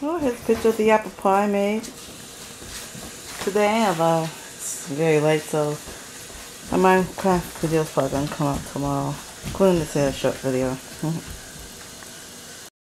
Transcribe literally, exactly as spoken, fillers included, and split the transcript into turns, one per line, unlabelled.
Oh, here's a picture of the apple pie I made today. Of, uh, it's very late, so my Minecraft video is probably going to come out tomorrow, including this uh, short video.